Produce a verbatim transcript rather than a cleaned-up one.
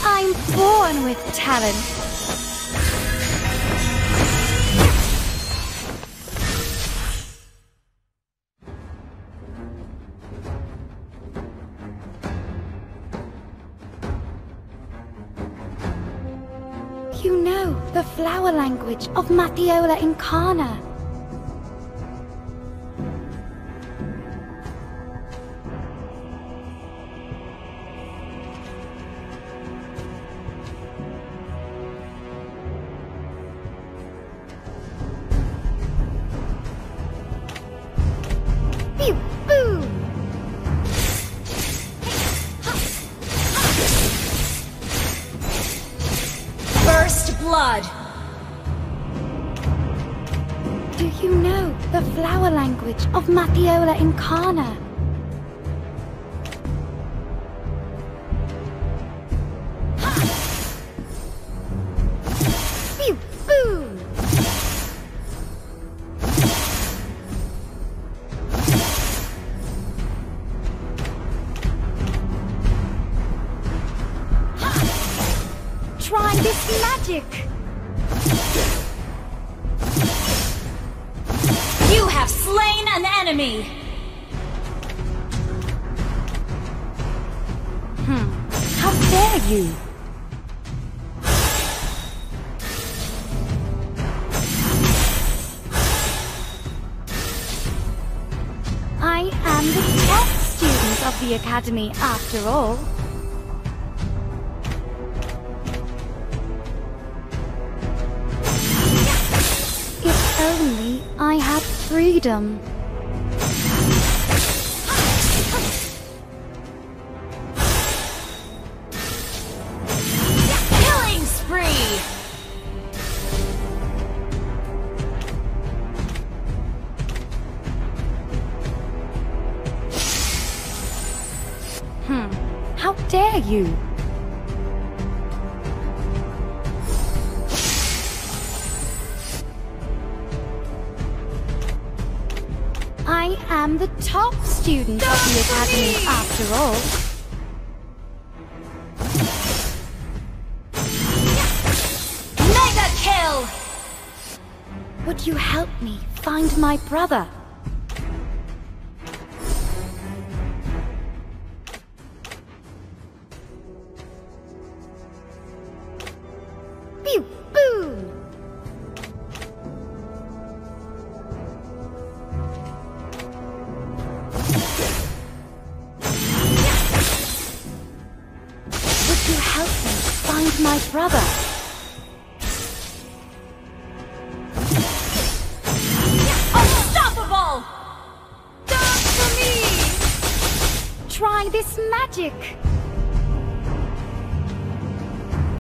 I'm born with talent. You know the flower language of Matthiola Incarna. Blood. Do you know the flower language of Matthiola Incarna? Boom! Try this magic! You have slain an enemy! Hmm. How dare you! I am the top student of the Academy after all. If only I had freedom. Killing spree! Hmm. How dare you! I am the top student of the Academy after all. Mega kill! Would you help me find my brother? Pew! Boom! Would you help me find my brother? Unstoppable! Dance for me! Try this magic!